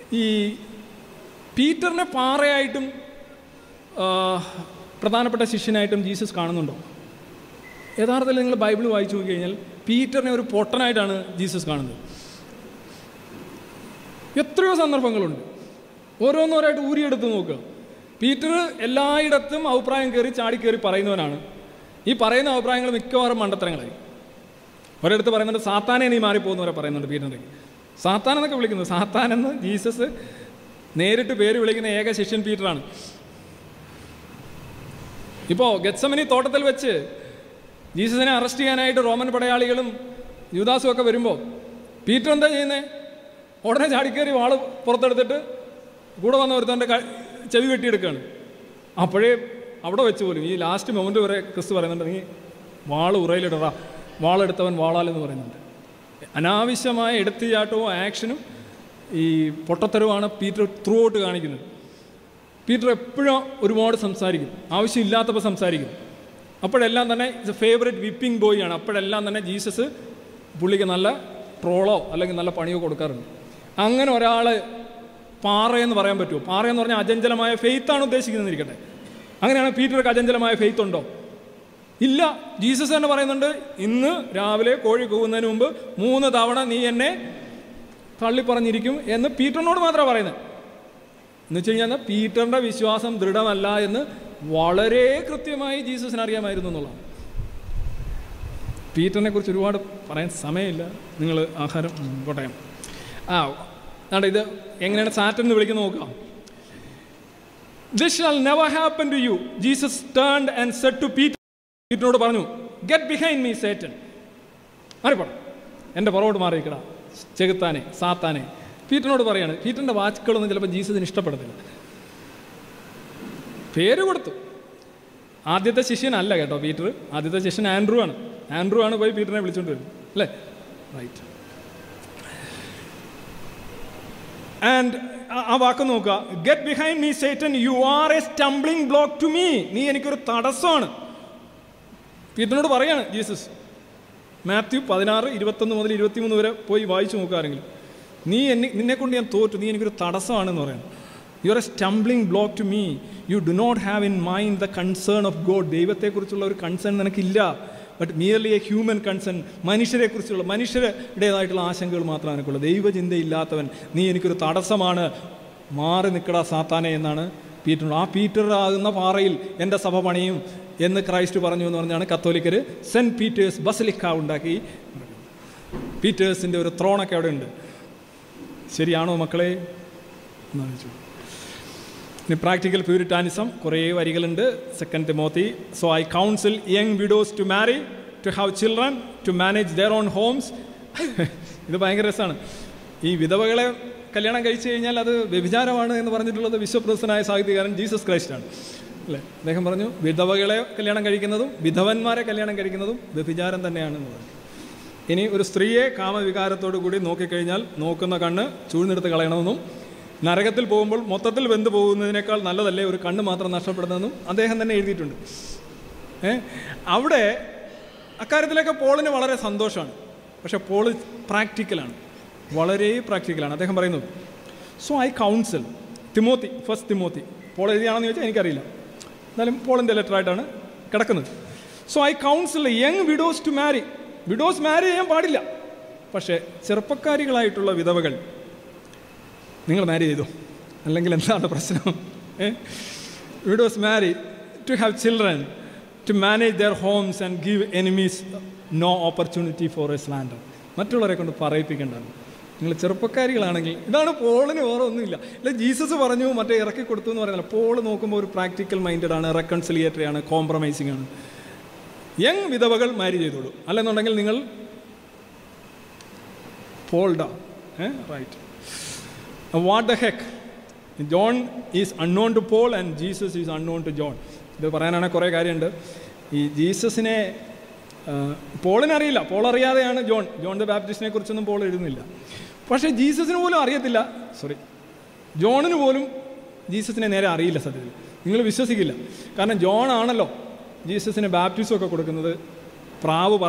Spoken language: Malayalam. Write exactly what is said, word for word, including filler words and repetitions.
ഈ പീറ്ററിനെ പാറയായിട്ടും പ്രധാനപ്പെട്ട ശിഷ്യനായിട്ടും ജീസസ് കാണുന്നുണ്ടോ? യഥാർത്ഥത്തിൽ നിങ്ങൾ ബൈബിൾ വായിച്ചു നോക്കി കഴിഞ്ഞാൽ പീറ്ററിനെ ഒരു പൊട്ടനായിട്ടാണ് ജീസസ് കാണുന്നത്. എത്രയോ സന്ദർഭങ്ങളുണ്ട്, ഓരോന്നോരായിട്ട് ഊരിയെടുത്ത് നോക്കുക. പീറ്റർ എല്ലായിടത്തും അഭിപ്രായം കയറി ചാടിക്കയറി പറയുന്നവനാണ്. ഈ പറയുന്ന അഭിപ്രായങ്ങൾ മിക്കവാറും മണ്ടത്തരങ്ങളായി. ഒരിടത്ത് പറയുന്നുണ്ട് സാത്താനെ നീ മാറിപ്പോകുന്നവരെ പറയുന്നുണ്ട് പീറ്ററിൻ്റെ. സാത്താൻ എന്നൊക്കെ വിളിക്കുന്നത്, സാത്താനെന്ന് ജീസസ് നേരിട്ട് പേര് വിളിക്കുന്ന ഏക ശിഷ്യൻ പീറ്ററാണ്. ഇപ്പോൾ ഗെത്സമനി തോട്ടത്തിൽ വെച്ച് ജീസസിനെ അറസ്റ്റ് ചെയ്യാനായിട്ട് റോമൻ പടയാളികളും യൂദാസും ഒക്കെ വരുമ്പോൾ പീറ്റർ എന്താ ചെയ്യുന്നത്? ഉടനെ ചാടിക്കയറി വാള് പുറത്തെടുത്തിട്ട് കൂടെ വന്ന ഒരുത്തൻ്റെ ചെവി വെട്ടിയെടുക്കുകയാണ്. അപ്പോഴേ അവിടെ വെച്ച് പോലും ഈ ലാസ്റ്റ് മൊമെൻ്റ് വരെ ക്രിസ്തു പറയുന്നുണ്ട്, നീ വാള് ഉറയിലിടറാ, വാളെടുത്തവൻ വാളാലെന്ന് പറയുന്നുണ്ട്. അനാവശ്യമായ എടുത്തുചാട്ടവും ആക്ഷനും ഈ പൊട്ടത്തരവുമാണ് പീറ്റർ ത്രൂ ഔട്ട് കാണിക്കുന്നത്. പീറ്റർ എപ്പോഴും ഒരുപാട് സംസാരിക്കും, ആവശ്യമില്ലാത്തപ്പോൾ സംസാരിക്കും. അപ്പോഴെല്ലാം തന്നെ it's a favourite whipping boy ആണ്. അപ്പോഴെല്ലാം തന്നെ ജീസസ് പുള്ളിക്ക് നല്ല ട്രോളോ അല്ലെങ്കിൽ നല്ല പണിയോ കൊടുക്കാറുണ്ട്. അങ്ങനെ ഒരാൾ പാറയെന്ന് പറയാൻ പറ്റുമോ? പാറയെന്ന് പറഞ്ഞാൽ അചഞ്ചലമായ ഫെയ്ത്താണ് ഉദ്ദേശിക്കുന്നതിരിക്കട്ടെ. അങ്ങനെയാണ് പീറ്റർക്ക് അചഞ്ചലമായ ഫെയ്ത്ത് ഉണ്ടോ? ഇല്ല. ജീസസ് തന്നെ പറയുന്നുണ്ട്, ഇന്ന് രാവിലെ കോഴി കൂവുന്നതിന് മുമ്പ് മൂന്ന് തവണ നീ എന്നെ തള്ളിപ്പറഞ്ഞിരിക്കും എന്ന് പീറ്ററിനോട് മാത്രമാണ് പറയുന്നത്. എന്ന് വെച്ച് കഴിഞ്ഞാൽ പീറ്ററിൻ്റെ വിശ്വാസം ദൃഢമല്ല എന്ന് വളരെ കൃത്യമായി ജീസസിന് അറിയാമായിരുന്നു എന്നുള്ളതാണ്. പീറ്ററിനെ കുറിച്ച് ഒരുപാട് പറയാൻ സമയമില്ല, നിങ്ങൾ ആഹാരം കോട്ടയം. ആ ആണ്ട് ഇത് എങ്ങനെയാണ് സാറ്റൻ എന്ന് വിളിക്കുന്നത് നോക്കാം. This shall never happen to you. Jesus turned and said to Peter, പീറ്ററിനോട് പറഞ്ഞു, get behind me Satan. മാറിപ്പോടാ, എൻ്റെ പുറകോട്ട് മാറിയിക്കടാ ചെകുത്താനെ, സാത്താനെ. പീറ്ററിനോട് പറയാണ്. പീറ്ററിൻ്റെ വാക്കുകളൊന്നും ചിലപ്പോൾ ജീസസിന് ഇഷ്ടപ്പെടത്തില്ല. പേര് കൊടുത്തു. ആദ്യത്തെ ശിഷ്യനല്ല കേട്ടോ പീറ്റർ, ആദ്യത്തെ ശിഷ്യൻ ആൻഡ്രൂ ആണ്. ആൻഡ്രൂ ആണ് പോയി പീറ്ററിനെ വിളിച്ചുകൊണ്ട് വരും അല്ലേ? റൈറ്റ്. ആൻഡ് ആ വാക്ക് നോക്കുക, get behind me Satan, you are a stumbling block to me. നീ എനിക്കൊരു തടസ്സമാണ്. പീറ്ററിനോട് പറയാണ് ജീസസ്. മാത്യു പതിനാറ് ഇരുപത്തൊന്ന് മുതൽ ഇരുപത്തിമൂന്ന് വരെ പോയി വായിച്ചു നോക്കാറെങ്കിലും. നീ എന്നെ നിന്നെ കൊണ്ട് ഞാൻ തോറ്റു, നീ എനിക്കൊരു തടസ്സമാണെന്ന് പറയുന്നത്. You are a stumbling block to me. You do not have in mind the concern of God. ദൈവത്തെക്കുറിച്ചുള്ള ഒരു കൺസേൺ നിനക്കില്ല. But merely a human concern. മനുഷ്യരെക്കുറിച്ചുള്ള മനുഷ്യരുടേതായിട്ടുള്ള ആശങ്കകൾ മാത്രമാണ് എനിക്കുള്ളത്. ദൈവചിന്തയില്ലാത്തവൻ, നീ എനിക്കൊരു തടസ്സമാണ്, മാറി നിൽക്കടാ സാത്താനെ എന്നാണ് പീറ്ററിനോട്. ആ പീറ്റർ ആകുന്ന പാറയിൽ എൻ്റെ സഭ പണിയും എന്ന് ക്രൈസ്റ്റ് പറഞ്ഞു എന്ന് പറഞ്ഞാണ് കത്തോലിക്കർ സെൻറ്റ് പീറ്റേഴ്സ് ബസലിക്ക ഉണ്ടാക്കി. പീറ്റേഴ്സിൻ്റെ ഒരു ത്രോണൊക്കെ അവിടെ ഉണ്ട്. ശരിയാണോ മക്കളെ? ഇനി പ്രാക്ടിക്കൽ പ്യൂരിറ്റാനിസം കുറേ വരികളുണ്ട്. Second Timothy, so I counsel young widows to marry, to have children, to manage their own homes. ഇത് ഭയങ്കര രസമാണ്. ഈ വിധവകളെ കല്യാണം കഴിച്ചു കഴിഞ്ഞാൽ അത് വ്യഭിചാരമാണ് എന്ന് പറഞ്ഞിട്ടുള്ളത് വിശ്വപ്രസിദ്ധനായ സാഹിത്യകാരൻ ജീസസ് ക്രൈസ്റ്റാണ് അല്ലേ? അദ്ദേഹം പറഞ്ഞു, വിധവകളെ കല്യാണം കഴിക്കുന്നതും വിധവന്മാരെ കല്യാണം കഴിക്കുന്നതും വ്യഭിചാരം തന്നെയാണെന്ന് പറഞ്ഞു. ഇനി ഒരു സ്ത്രീയെ കാമവികാരത്തോടു കൂടി നോക്കിക്കഴിഞ്ഞാൽ നോക്കുന്ന കണ്ണ് ചൂഴ്ന്നെടുത്ത് കളയണമെന്നും നരകത്തിൽ പോകുമ്പോൾ മൊത്തത്തിൽ വെന്ത് പോകുന്നതിനേക്കാൾ നല്ലതല്ലേ ഒരു കണ്ണ് മാത്രം നഷ്ടപ്പെടുന്നതെന്നും അദ്ദേഹം തന്നെ എഴുതിയിട്ടുണ്ട്. ഏ അവിടെ അക്കാര്യത്തിലൊക്കെ പോളിന് വളരെ സന്തോഷമാണ്. പക്ഷെ പോള് പ്രാക്ടിക്കലാണ്, വളരെ പ്രാക്ടിക്കലാണ്. അദ്ദേഹം പറയുന്നത്, so I counsel Timothy, first Timothy. Paul എഴുതിയാണെന്ന് ചോദിച്ചാൽ എനിക്കറിയില്ല, എന്നാലും പോളിൻ്റെ ലെറ്ററായിട്ടാണ് കിടക്കുന്നത്. So I counsel young widows to marry. Widows marry ചെയ്യാൻ പാടില്ല. പക്ഷേ ചെറുപ്പക്കാരികളായിട്ടുള്ള വിധവകൾ നിങ്ങൾ മാരി ചെയ്തു, അല്ലെങ്കിൽ എന്താണ് പ്രശ്നം? A widows marry to have children, to manage their homes and give enemies no opportunity for a slander. മറ്റുള്ളവരെ കൊണ്ട് പറയിപ്പിക്കേണ്ടതാണ്. നിങ്ങൾ ചെറുപ്പക്കാരികളാണെങ്കിൽ, ഇതാണ് പോളിന് വേറെ ഒന്നുമില്ല. അല്ല ജീസസ് പറഞ്ഞു മറ്റേ ഇറക്കി കൊടുത്തു എന്ന് പറയുന്നില്ല. പോൾ നോക്കുമ്പോൾ ഒരു പ്രാക്ടിക്കൽ മൈൻഡഡ് ആണ്, റെക്കൺസിലിയേറ്ററി ആണ്, കോംപ്രമൈസിങ് ആണ്. യങ് വിധവകൾ മാരി ചെയ്തോളൂ, അല്ലെന്നുണ്ടെങ്കിൽ നിങ്ങൾ പോൾഡാ. Ah right. What the heck, John is unknown to Paul and Jesus is unknown to John. ഇത് പറയാനാണെങ്കിൽ കുറേ കാര്യമുണ്ട്. ഈ ജീസസിനെ പോളിനറിയില്ല, പോൾ അറിയാതെയാണ് ജോൺ ജോൺ ദ ബാപ്റ്റിസ്റ്റിനെ കുറിച്ചൊന്നും പോൾ എഴുതുന്നില്ല. പക്ഷേ ജീസസിന് പോലും അറിയത്തില്ല, സോറി ജോണിന് പോലും ജീസസിനെ നേരെ അറിയില്ല. സത്യത്തിൽ നിങ്ങൾ വിശ്വസിക്കില്ല. കാരണം ജോൺ ആണല്ലോ ജീസസിന് ബാപ്റ്റിസം ഒക്കെ കൊടുക്കുന്നത്. പ്രാവ്